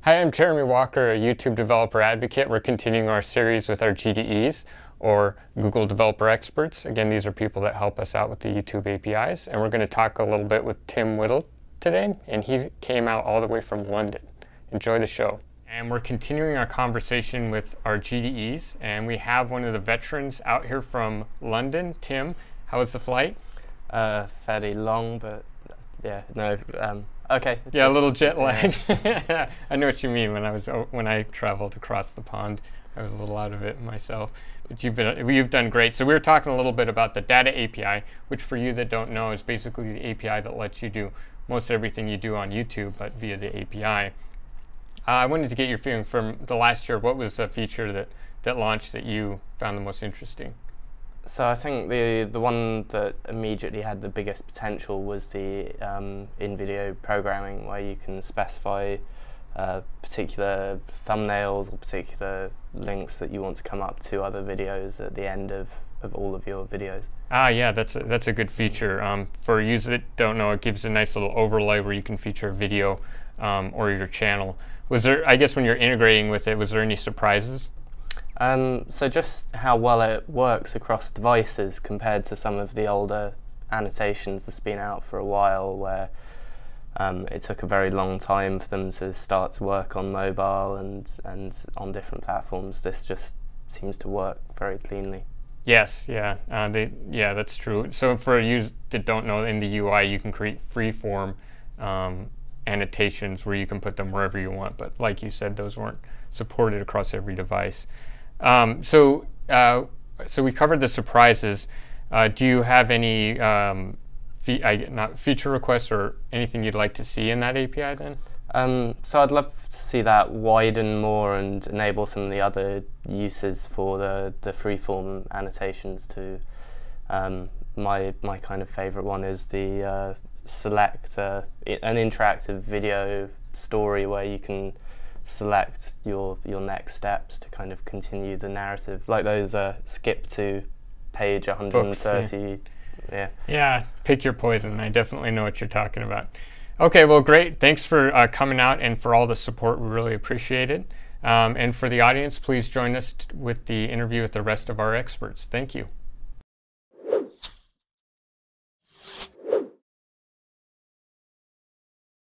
Hi, I'm Jeremy Walker, a YouTube developer advocate. We're continuing our series with our GDEs, or Google Developer Experts. Again, these are people that help us out with the YouTube APIs. And we're going to talk a little bit with Tim Wintle today, and he came out all the way from London. Enjoy the show. And we're continuing our conversation with our GDEs, and we have one of the veterans out here from London. Tim, how was the flight? Fairly long, but yeah, no, okay. Yeah, a little jet lag. Yeah. I know what you mean. When I traveled across the pond, I was a little out of it myself. But you've done great. So we were talking a little bit about the data API, which for you that don't know is basically the API that lets you do most everything you do on YouTube, but via the API. I wanted to get your feeling from the last year. What was a feature that launched that you found the most interesting? So I think the one that immediately had the biggest potential was the in-video programming, where you can specify particular thumbnails or particular links that you want to come up to other videos at the end of all of your videos. Ah, yeah, that's a good feature. For users that don't know, it gives a nice little overlay where you can feature a video or your channel. Was there, I guess when you're integrating with it, was there any surprises? So just how well it works across devices compared to some of the older annotations that's been out for a while, where it took a very long time for them to start to work on mobile and on different platforms. This just seems to work very cleanly. Yes, yeah, yeah, that's true. So for users that don't know, in the UI you can create free-form annotations where you can put them wherever you want, but like you said, those weren't supported across every device. So we covered the surprises. Do you have any feature requests or anything you'd like to see in that API then? So I'd love to see that widen more and enable some of the other uses for the freeform annotations too. My kind of favorite one is the select an interactive video story where you can select your next steps to kind of continue the narrative, like those skip to page 130. Books, yeah. Yeah, pick your poison. I definitely know what you're talking about. Okay, well, great. Thanks for coming out and for all the support. We really appreciate it. And for the audience, please join us with the interview with the rest of our experts. Thank you.